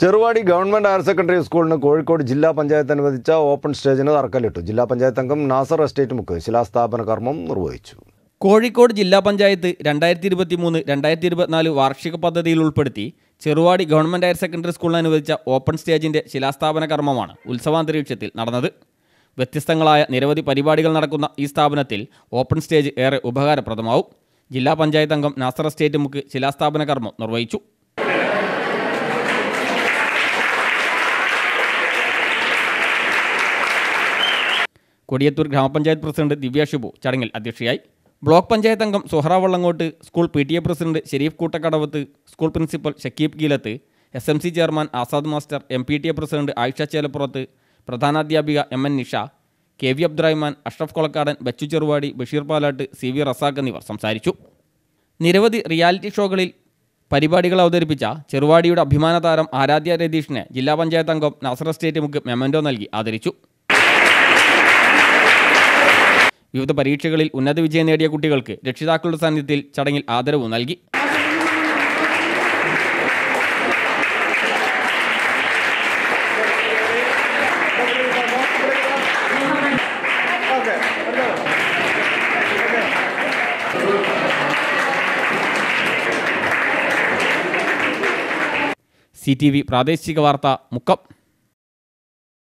Cheruvadi government higher secondary സ്കൂളിന് കോഴിക്കോട് ജില്ലാ പഞ്ചായത്ത് അനുവദിച്ച ഓപ്പൺ സ്റ്റേജിന് തറക്കല്ലിട്ടു. ജില്ലാ പഞ്ചായത്ത് അംഗം നാസർ എസ്റ്റേറ്റ് മുക്ക് ശിലാസ്ഥാപന കർമ്മം നിർവഹിച്ചു. കോഴിക്കോട് ജില്ലാ പഞ്ചായത്ത് 2023-2024 വാർഷിക പദ്ധതിയിൽ ഉൾപ്പെടുത്തി ചെറുവാടി ഗവൺമെന്റ് ഹയർ സെക്കൻഡറി സ്കൂളിന് അനുവദിച്ച ഓപ്പൺ സ്റ്റേജിന്റെ ശിലാസ്ഥാപന കർമ്മമാണ് ഉത്സവാന്തരീക്ഷത്തിൽ നടന്നത്. വ്യത്യസ്തങ്ങളായ നിരവധി പരിപാടികൾ നടക്കുന്ന ഈ സ്ഥാപനത്തിൽ ഓപ്പൺ സ്റ്റേജ് ഏറെ ഉപകാരപ്രദമാവും. ജില്ലാ പഞ്ചായത്ത് അംഗം നാസർ എസ്റ്റേറ്റ് മുക്ക് ശിലാസ്ഥാപന കർമ്മം നിർവഹിച്ചു. കൊടിയത്തൂർ ഗ്രാമപഞ്ചായത്ത് പ്രസിഡന്റ് ദിവ്യ ഷിബു ചടങ്ങിൽ അധ്യക്ഷയായി. ബ്ലോക്ക് പഞ്ചായത്ത് അംഗം Suhara Vallangott, school PTA president Sherif Koottakkadavath, school principal Shakeeb Keelath, SMC chairman Azad master, MPTA president Ayisha Chelappurath, പ്രധാനാധ്യാപിക MN Nisha, KV Abdurahman, Ashraf Kolakkadan, Bachu Cheruvadi, Basheer Palatt, CV Razak എന്നിവർ സംസാരിച്ചു. നിരവധി റിയാലിറ്റി ഷോകളിൽ പരിപാടികൾ അവതരിപ്പിച്ച ചെറുവാടിയുടെ അഭിമാന താരം ആരാധ്യ രതീഷിനെ ജില്ലാ പഞ്ചായത്ത് അംഗം നാസർ എസ്റ്റേറ്റ് മുക്ക് മെമൻറ്റോ നൽകി ആദരിച്ചു. വിവിധ പരീക്ഷകളിൽ ഉന്നത വിജയം നേടിയ കുട്ടികൾക്ക് രക്ഷിതാക്കളുടെ സാന്നിധ്യത്തിൽ ചടങ്ങിൽ ആദരവ് നൽകി. CTV പ്രാദേശിക വാർത്ത മുക്കം.